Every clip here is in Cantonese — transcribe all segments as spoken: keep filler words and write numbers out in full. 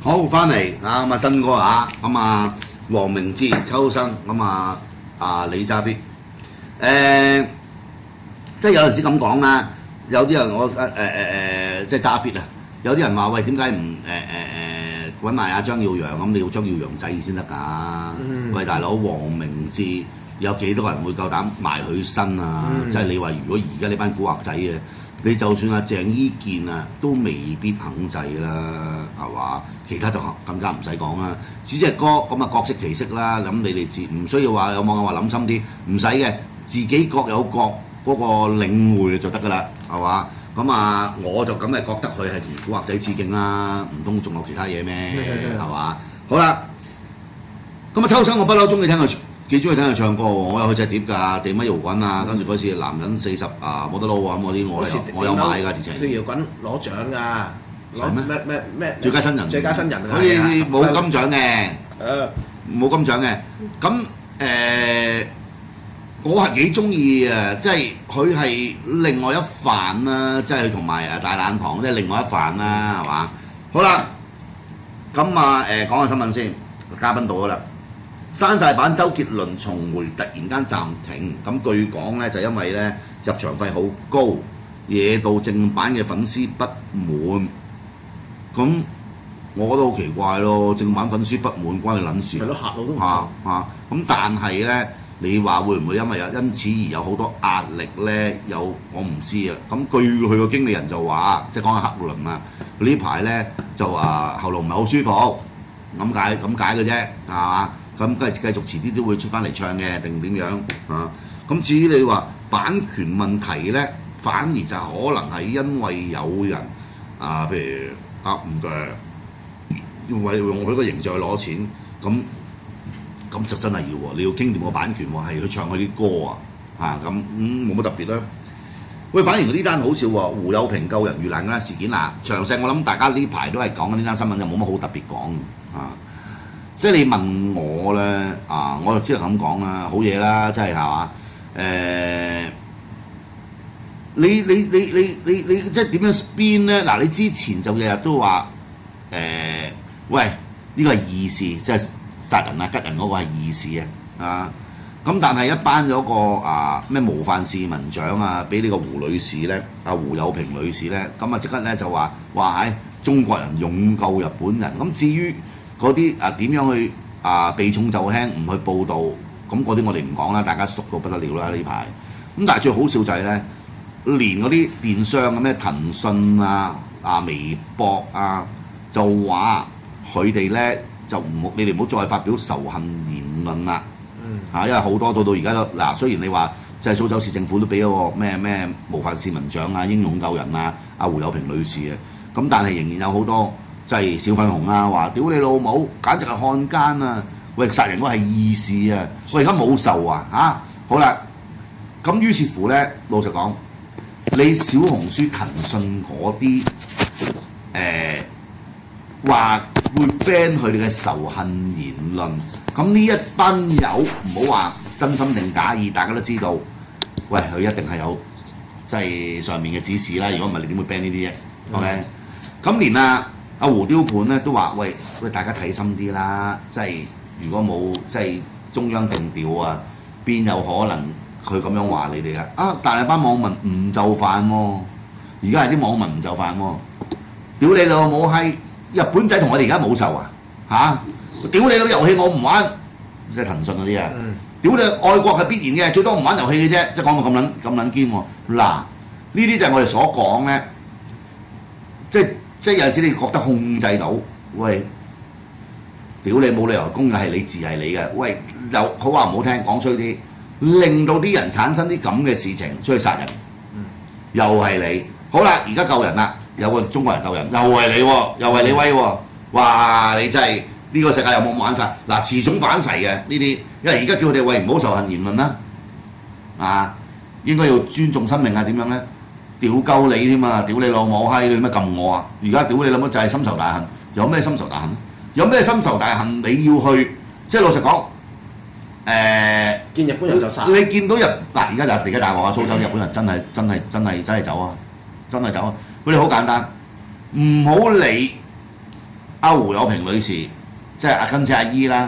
好，翻嚟啊咁啊新歌啊，咁啊黃明志、秋生咁啊啊李揸 fit， 誒即係有陣時咁講啦，有啲人我誒誒誒誒即係揸 fit 啊，有啲人話喂點解唔誒誒誒揾埋阿張耀揚咁？你要張耀揚仔先得㗎。嗯、喂大佬，黃明志有幾多人會夠膽埋佢身啊？嗯、即係你話如果而家呢班古惑仔嘅。你就算阿鄭伊健啊，都未必肯制啦，係嘛？其他就更加唔使講啦。只隻歌咁啊，各色其色啦。咁你哋自唔需要話有網友話諗深啲，唔使嘅，自己各有各嗰個領會就得㗎啦，係嘛？咁啊，我就咁係覺得佢係同古惑仔致敬啦，唔通仲有其他嘢咩？係嘛？好啦，咁啊，秋生我不嬲中意聽佢。幾中意聽佢唱歌喎！我有佢隻碟㗎，地乜搖滾啊，跟住嗰次男人四十啊冇得撈啊咁嗰啲，我有我有買㗎，直情。 跳搖滾攞獎㗎，攞咩咩咩最佳新人， 最佳新人好似冇金獎嘅， 誒冇金獎嘅。咁誒，我係幾中意啊！即係佢係另外一範啦，即係佢同埋誒大懶堂即係另外一範啦，係嘛？好啦，咁啊誒講下新聞先，嘉賓到㗎啦。山寨版周傑倫重回突然間暫停，咁據講咧就因為咧入場費好高，惹到正版嘅粉絲不滿。咁我覺得好奇怪咯，正版粉絲不滿關你撚事？ 係咯，客佬都唔嚇嚇。咁但係咧，你話會唔會因為有因此而有好多壓力咧？有我唔知啊。咁據佢個經理人就話，即係講緊克倫啊，呢排咧就啊喉嚨唔係好舒服，咁解咁解嘅啫，係嘛？咁梗係繼續遲啲都會出翻嚟唱嘅，定點樣啊？咁至於你話版權問題咧，反而就可能係因為有人啊，譬如呃唔腳，為用佢個形象去攞錢，咁咁就真係要喎，你要傾掂個版權喎，係去唱佢啲歌啊，嚇咁冇乜特別啦。喂，反而呢單好笑喎，胡有平救人遇難嗰單事件嗱，詳細我諗大家呢排都係講緊呢單新聞，就冇乜好特別講啊。即係你問我咧，啊，我就只能咁講啦，好嘢啦，即係係嘛？誒，你你你你你你即係點樣 spin 咧？嗱，你之前就日日都話誒，喂，呢個係義士，即係殺人啊、吉人嗰個係義士啊，啊，咁但係一頒咗個啊咩模範市民獎啊，俾呢個胡女士咧，阿胡有平女士咧，咁啊即刻咧就話話喺中國人勇救日本人，咁至於嗰啲啊點樣去啊避重就輕唔去報導，咁嗰啲我哋唔講啦，大家熟到不得了啦呢排。咁但係最好笑就係咧，連嗰啲電商嘅咩騰訊啊、啊微博啊，就話佢哋咧就唔好，你哋唔好再發表仇恨言論啦。嗯。嚇，因為好多到到而家都嗱，雖然你話即係蘇州市政府都俾咗個咩咩模範市民獎啊、英勇救人啊、阿胡有平女士啊，咁但係仍然有好多。即係小粉紅啊！話屌你老母，簡直係漢奸啊！喂，殺人嗰係義士啊！我而家冇仇啊！嚇、啊，好啦，咁於是乎咧，老實講，你小紅書、騰訊嗰啲誒話會 ban 佢哋嘅仇恨言論，咁呢一班友唔好話真心定假意，大家都知道，喂，佢一定係有即係上面嘅指示啦。如果唔係，你點會 ban 呢啲啫 ？OK，咁連啊〜阿胡雕盤咧都話：喂喂，大家睇心啲啦！即係如果冇即係中央定調啊，邊有可能佢咁樣話你哋啊？啊！但係班網民唔就範喎，而家係啲網民唔就範喎，屌你老母閪！日本仔同我哋而家冇仇啊嚇！屌你老遊戲我唔玩，即係騰訊嗰啲啊！屌你愛國係必然嘅，最多唔玩遊戲嘅啫，即係講到咁撚咁撚堅喎！嗱，呢啲就係我哋所講咧，即係。即係有陣時你覺得控制到，喂，屌你冇理由公嘅係你字係你嘅，喂，又好話唔好聽，講衰啲，令到啲人產生啲咁嘅事情，出去殺人，嗯、又係你。好啦，而家救人啦，有個中國人救人，又係你喎，又係你威喎，哇！你真係呢、呢個世界有冇玩晒？嗱，持種反噬嘅呢啲，因為而家叫佢哋喂唔好仇恨言論啦，啊，應該要尊重生命啊，點樣咧？屌鳩你添啊！屌你老母閪！你咩撳我啊？而家屌你老母就係深仇大恨，有咩深仇大恨？有咩深仇大恨？你要去即係老實講，誒、呃、 見日本人就殺。 你見到日嗱而家就而家大鑊啊！蘇州日本人真係真係真係真係走啊！真係走啊！佢哋好簡單，唔好理阿胡友平女士，即係阿根姐阿姨啦。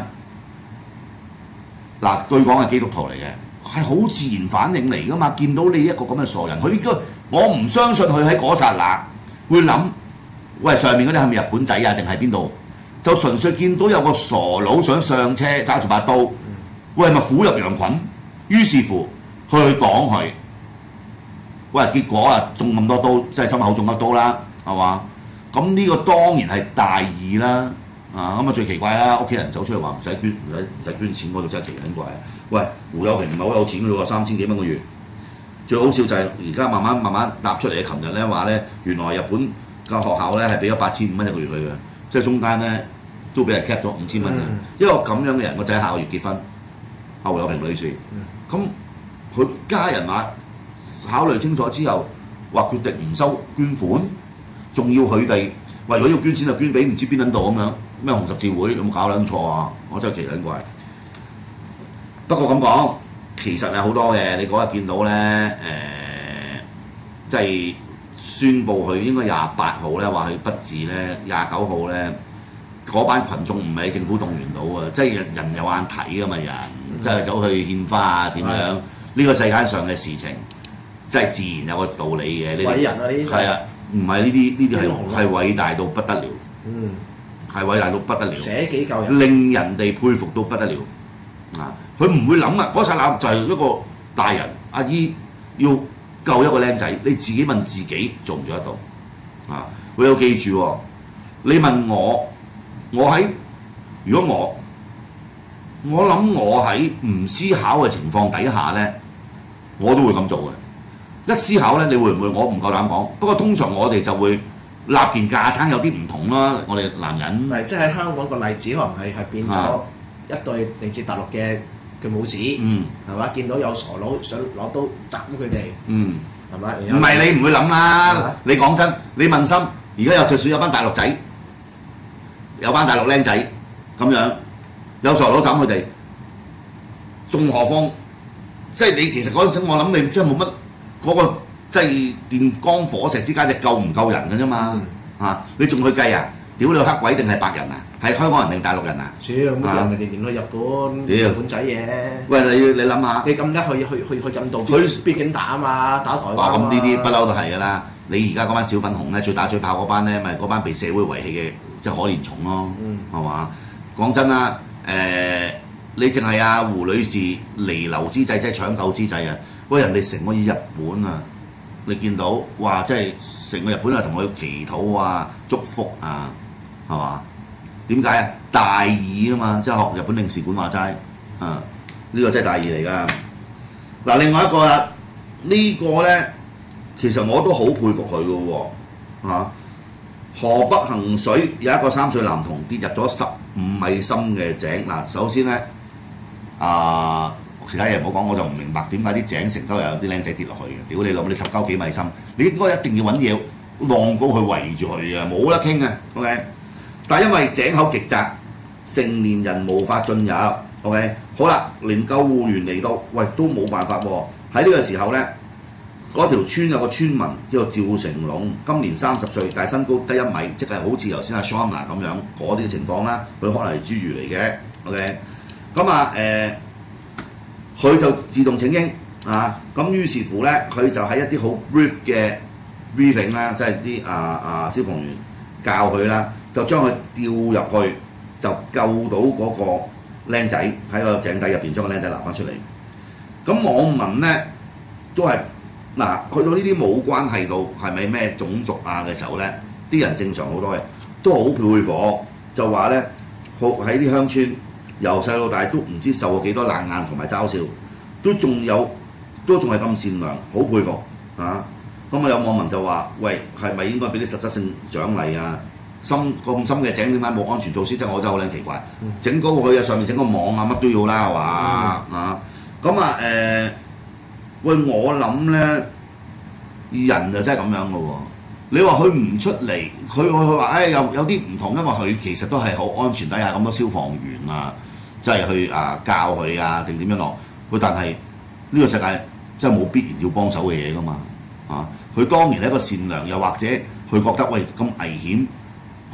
嗱，據講係基督徒嚟嘅，係好自然反應嚟噶嘛。見到你一個咁嘅傻人，佢呢個我唔相信佢喺嗰剎那會諗，喂上面嗰啲係咪日本仔啊？定係邊度？就純粹見到有個傻佬想上車，揸住把刀，喂係咪虎入羊群？於是乎去擋佢，喂結果啊中咁多刀，即係心口中一刀啦，係嘛？咁呢個當然係大義啦。啊咁啊最奇怪啦，屋企人走出嚟話唔使捐，唔使唔使捐錢嗰度真係奇撚怪。喂，胡友平唔係好有錢嘅喎，三千幾蚊個月。最好笑就係而家慢慢慢慢搭出嚟嘅，琴日咧話咧，原來日本嘅學校咧係俾咗八千五蚊一個月佢嘅，即係中間咧都俾人 cap 咗五千蚊嘅。嗯、一個咁樣嘅人，個仔下個月結婚，阿胡友平女士，咁佢、嗯、家人話考慮清楚之後，話決定唔收捐款，仲要佢哋話如果要捐錢就捐俾唔知邊撚度咁樣。咩紅十字會有冇搞撚錯啊？我真係奇撚怪。不過咁講，其實係好多嘅。你嗰日見到咧，誒、呃，即係宣佈佢應該廿八號咧話佢不治咧，廿九號咧嗰班群眾唔係政府動員到啊！即係人有眼睇噶嘛人，嗯、即係走去獻花啊點樣？呢、嗯、個世界上嘅事情，即係自然有個道理嘅。 偉人啊呢啲係啊，唔係呢啲呢啲係係偉大到不得了。 嗯。係偉大到不得了， 捨己救人， 令人哋佩服到不得了。啊！佢唔會諗啊，嗰剎那就係一個大人阿姨要救一個僆仔，你自己問自己做唔做得到？啊！你要記住喎，你問我，我喺如果我我諗我喺唔思考嘅情況底下咧，我都會咁做嘅。一思考咧，你會唔會？我唔夠膽講。不過通常我哋就會。立件架撐有啲唔同啦，我哋男人。 係，即係香港個例子，可能係係變咗一對嚟自大陸嘅嘅母子， 嗯， 係嘛？見到有傻佬想攞刀斬佢哋，嗯，係咪？ 唔係你唔會諗啦，你講真，你問心，而家有就算有班大陸仔，有班大陸僆仔咁樣，有傻佬斬佢哋，仲何況，即係你其實嗰陣時，我諗你真係冇乜嗰個。即係電光火石之間，就夠唔夠人嘅啫嘛嚇、啊！你仲去計啊？屌你黑鬼定係白人啊？係香港人定大陸人啊？ 超咁啲人咪年年去日本，日本仔嘢。 喂，你你諗下， 你咁叻去去去去印度，去邊境打啊嘛，打台灣啊嘛。 咁呢啲不嬲都係㗎啦。你而家嗰班小粉紅咧，最打最炮嗰班咧，咪嗰班被社會遺棄嘅，即係可憐蟲咯，係嘛、嗯？講真啦，誒、呃，你淨係阿胡女士彌留之際，即係搶救之際啊！喂，人哋成個日本啊！你見到哇，即係成個日本係同佢祈禱啊、祝福啊，係嘛？點解啊？大義啊嘛，即係學日本領事館話齋啊，呢、這個真係大義嚟㗎。嗱，另外一個啦，這個、呢個咧，其實我都好佩服佢嘅喎嚇。河北衡水有一個三歲男童跌入咗十五米深嘅井。嗱，首先咧啊。其他嘢唔好講，我就唔明白點解啲井成都有啲僆仔跌落去嘅。屌你老母，你十九幾米深，你應該一定要揾嘢浪高去圍住佢嘅，冇得傾嘅。OK， 但係因為井口極窄，成年人無法進入。OK， 好啦，連救護員嚟到，喂都冇辦法喎。喺呢個時候咧，嗰條村有個村民叫做趙成龍，今年三十歲，但係身高得一米，即係好似頭先阿 Shona 咁樣嗰啲情況啦。佢可能係侏儒嚟嘅。OK， 咁啊誒。佢就自動請纓啊！咁於是乎咧，佢就喺一啲好 brief 嘅 briefing 啦，即係啲啊啊消防員教佢啦，就將佢吊入去，就救到嗰個僆仔喺個井底入邊，將個僆仔拿翻出嚟。咁網民咧都係嗱，去到呢啲冇關係到係咪咩種族啊嘅時候咧，啲人正常好多嘅，都好佩服，就話咧，喺啲鄉村。由細到大都唔知受過幾多冷眼同埋嘲笑，都仲有都仲係咁善良，好佩服啊！咁啊有網民就話：喂，係咪應該俾啲實質性獎勵啊？深咁深嘅井點解冇安全措施？真係我真係好撚奇怪。整高佢啊，上面整個網啊，乜都要啦，係嘛、嗯、啊？咁啊誒，喂，我諗咧，人就真係咁樣嘅喎。你話佢唔出嚟，佢佢話誒有有啲唔同，因為佢其實都係好安全底下咁多消防員啊。即係去啊教佢啊定點樣落？佢但係呢個世界真係冇必然要幫手嘅嘢噶嘛啊！佢當然係一個善良，又或者佢覺得喂咁危險，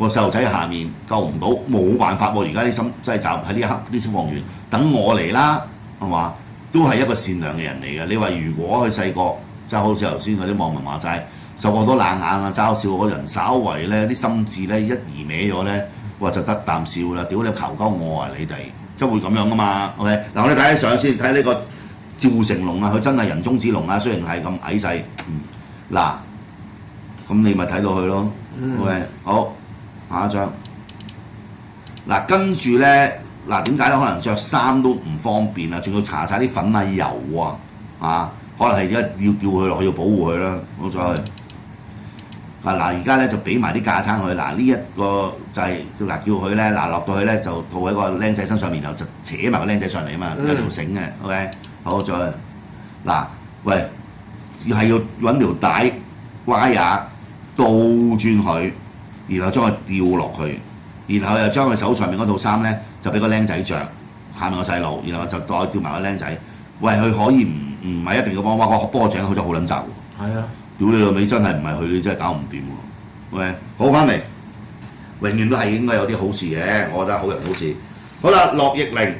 個細路仔下面救唔到，冇辦法喎。而家啲心即係就喺呢一刻啲消防員等我嚟啦，係嘛？都係一個善良嘅人嚟嘅。你話如果佢細個，即係好似頭先嗰啲網民話齋，受過好多冷眼啊、嘲笑嗰人，稍為咧啲心智咧一移歪咗咧，哇就得啖笑啦！屌你求鳩我啊你哋，即係會咁樣噶嘛 ？OK， 嗱我哋睇下相先，睇呢個趙成龍啊，佢真係人中之龍啊，雖然係咁矮細，嗱、嗯，咁你咪睇到佢咯。嗯、OK， 好，下一張。嗱跟住咧。嗱點解咧？可能着衫都唔方便啊，仲要搽晒啲粉啊油啊，啊，可能係而家要叫佢落去要保護佢啦，好咗去。啊嗱，而家咧就俾埋啲架撐佢，嗱呢一個就係、是、嗱叫佢咧，嗱落到去咧就套喺個僆仔身上面，然後就扯埋個僆仔上嚟啊嘛，有條繩嘅 ，OK， 好再去。嗱，喂，要係要揾條帶歪呀倒轉佢，然後將佢吊落去。然後又將佢手上面嗰套衫咧，就俾個僆仔着，下面個細路，然後就再照埋個僆仔。喂，佢可以唔唔係一定要幫，哇！個波井好似好撚雜喎。係啊，屌你老味真係唔係佢，你真係搞唔掂喎。喂，好翻嚟，永遠都係應該有啲好事嘅，我覺得好人好事。好啦，樂易玲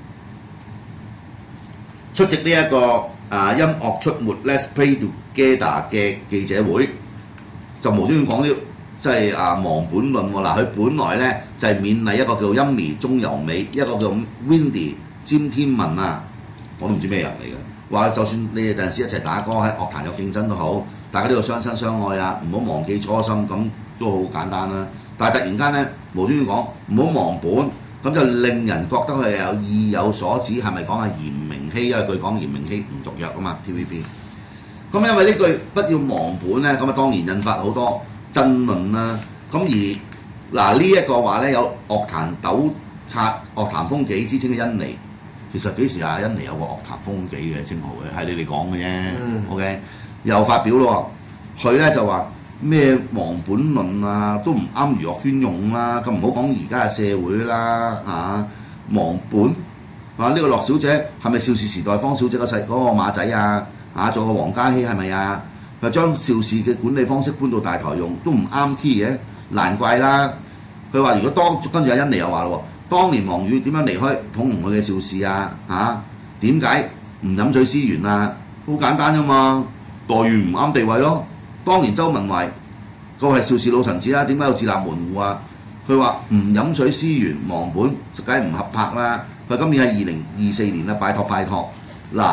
出席呢、這、一個啊音樂出沒 Let's Play Together 嘅記者會，就無端端講啲。即係啊忘本論喎，嗱佢本來咧就係、是、勉勵一個叫陰兒鍾柔美，一個叫 Windy 詹天文啊，我都唔知咩人嚟嘅。話就算你哋陣時一齊打歌喺樂壇有競爭都好，大家都要相親相愛啊，唔好忘記初心，咁都好簡單啦。但係突然間咧無端端講唔好忘本，咁就令人覺得佢有意有所指，係咪講係嚴明熙？因為佢講嚴明熙唔續約啊嘛 T V B。咁因為呢句不要忘本咧，咁啊當然引發好多爭論啦，咁而嗱呢一個話咧有樂壇糾察、樂壇風紀之稱嘅甄妮，其實幾時啊甄妮有個樂壇風紀嘅稱號嘅，係你哋講嘅啫。嗯、OK， 又發表咯，佢咧就話咩忘本論啊，都唔啱娛樂圈用啦，咁唔好講而家嘅社會啦嚇、啊，忘本啊呢、呢個樂小姐係咪邵氏時代方小姐個細嗰個馬仔啊？啊做個黃嘉熙係咪啊？佢將邵氏嘅管理方式搬到大台用，都唔啱 key 嘅，難怪啦。佢話如果當跟住阿甄妮又話咯，當年王羽點樣離開捧紅佢嘅邵氏啊？嚇點解唔飲水思源啊？好簡單啫嘛，待遇唔啱地位咯。當年周文懷個係邵氏老臣子啦，點解要自立門戶啊？佢話唔飲水思源忘本，就梗係唔合拍啦。佢今年係二零二四年啦，拜託拜託嗱，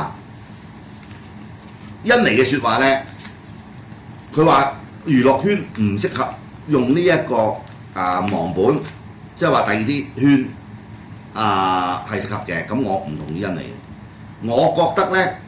甄妮嘅説話咧。佢話娛樂圈唔適合用呢、這、一個啊忘本，即係話第二啲圈啊係適合嘅，咁我唔同意甄妮。我覺得咧，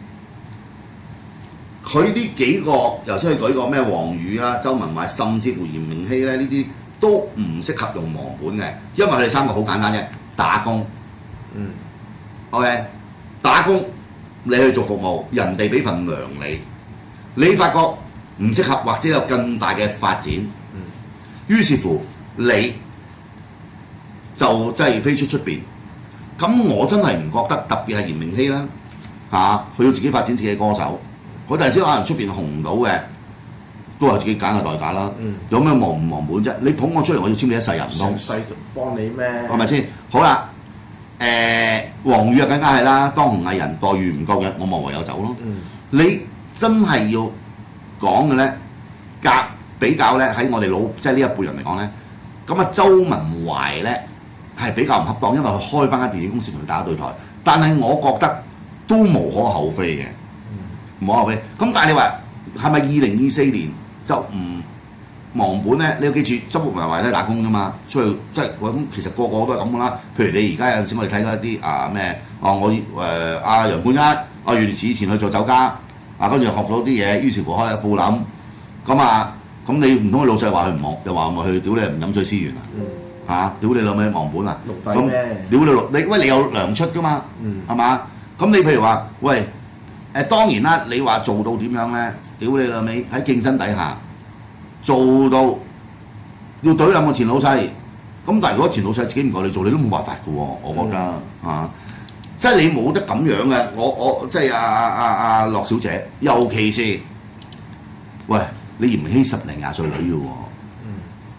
佢呢幾個由先去舉個咩王羽啦、周文懷，甚至乎嚴明熙咧，呢啲都唔適合用忘本嘅，因為佢哋三個好簡單嘅，打工。嗯。OK， 打工你去做服務，人哋俾份糧你，你發覺唔適合或者有更大嘅發展，嗯、於是乎你就真係飛出出邊。咁我真係唔覺得，特別係嚴明熙啦嚇，佢、啊、要自己發展自己嘅歌手，佢第時可能出邊紅唔到嘅，都係自己揀嘅代價啦。嗯、有咩忘唔忘本啫？你捧我出嚟，我要簽你一世人唔通？ 成世幫你咩？ 係咪先？好啦，誒、呃，王羽啊更加係啦，當紅藝人待遇唔夠嘅，我咪唯有走咯。嗯、你真係要講嘅咧，夾比較咧喺我哋老即係呢一輩人嚟講咧，咁啊周文懷咧係比較唔恰當，因為佢開翻間電影公司同佢打對台，但係我覺得都無可厚非嘅，無可厚非。咁但係你話係咪二零二四年就唔忘本咧？你要記住，周文懷都係打工㗎嘛，出去即係咁，其實個個都係咁㗎啦。譬如你而家有陣時我哋睇嗰一啲啊咩啊我誒阿楊冠一啊原來以前去做酒家。啊，跟住學咗啲嘢，於是乎開副諗，咁啊，咁你唔通佢老細話佢唔忘，又話咪去屌你唔飲水思源啊？嚇，屌你老味忘本啊？咁屌你六，你喂你有糧出噶嘛？係嘛？咁你譬如話，喂誒當然啦，你話做到點樣咧？屌你老味喺競爭底下做到要懟冧個前老細，咁但係如果前老細自己唔夠你做，你都冇辦法嘅喎，我覺得嚇。即係你冇得咁樣嘅，我我即係阿阿阿阿樂小姐，尤其是，喂，你嚴明熙十零廿歲女嘅喎，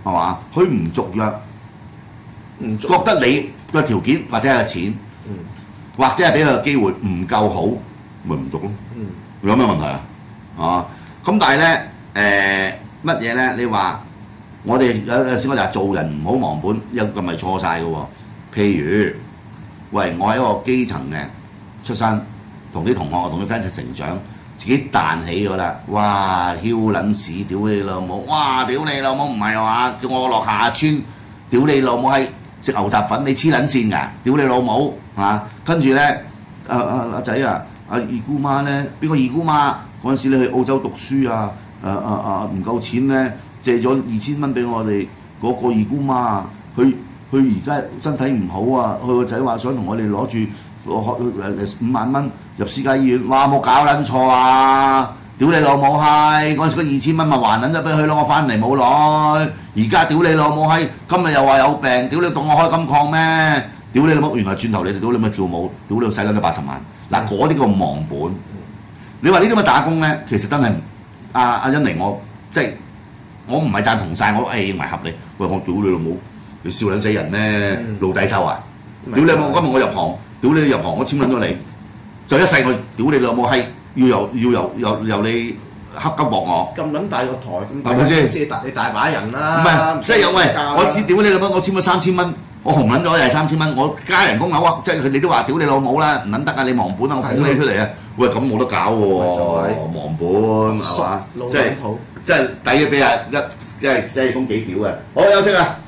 係嘛？佢唔續約， 唔覺得你個條件或者係錢， 嗯或者係俾佢個機會唔夠好，咪唔續咯。 嗯有咩問題啊？啊，咁但係咧誒乜嘢咧？你話我哋有有時我就係做人唔好忘本，有咁咪錯晒嘅喎。譬如，喂，我係一個基層嘅出身，同啲同學同啲 friend 一齊成長，自己彈起咗啦。哇！囂撚屎，屌你老母！哇！屌你老母唔係話叫我落下村，屌你老母係食牛雜粉，你黐撚線㗎！屌你老母嚇！跟住咧，阿阿阿仔啊！阿二姑媽咧，邊個二姑媽？嗰陣時你去澳洲讀書啊，誒誒誒唔夠錢咧，借咗二千蚊俾我哋嗰個二姑媽啊，佢佢而家身體唔好啊，佢個仔話想同我哋攞住攞誒五萬蚊入私家醫院，哇冇搞撚錯啊！屌你老母閪！嗰陣時嗰二千蚊咪還撚咗俾佢咯，我翻嚟冇耐，而家屌你老母閪，今日又話有病，屌你當我開金礦咩？屌你老母！原來轉頭你哋屌你咪跳舞，屌你使撚咗八十萬。嗱，嗰啲叫忘本。你話呢啲咁嘅打工咧，其實真係阿阿欣妮，我即係我唔係贊同晒，我誒認為合理。喂，我屌你老母，你笑撚死人咩？露底抽啊！屌你老母！今日我入行，屌你入行，我簽撚咗你，就一世我屌你老母係要由要由由由你恰急搏我。 咁撚大個台，咁大係咪先公司，大你大把人啦。 唔係，即係有喂，我知屌你老母，我簽咗三千蚊。我紅撚咗又係三千蚊，我加人工樓啊！即係佢哋都話屌你老母啦，唔撚得啊！你忘本啊！我捧你出嚟啊！喂，咁冇得搞喎， 就係忘本係嘛？即係即係抵咗俾人一即係即係封幾條嘅。好休息啊！